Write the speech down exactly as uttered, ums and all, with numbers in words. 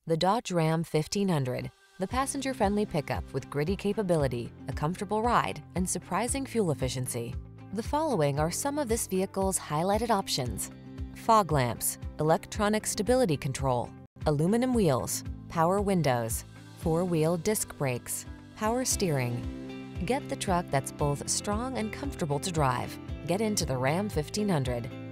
The Dodge Ram fifteen hundred, the passenger-friendly pickup with gritty capability, a comfortable ride, and surprising fuel efficiency. The following are some of this vehicle's highlighted options: fog lamps, electronic stability control, aluminum wheels, power windows, four-wheel disc brakes, power steering. Get the truck that's both strong and comfortable to drive. Get into the Ram fifteen hundred.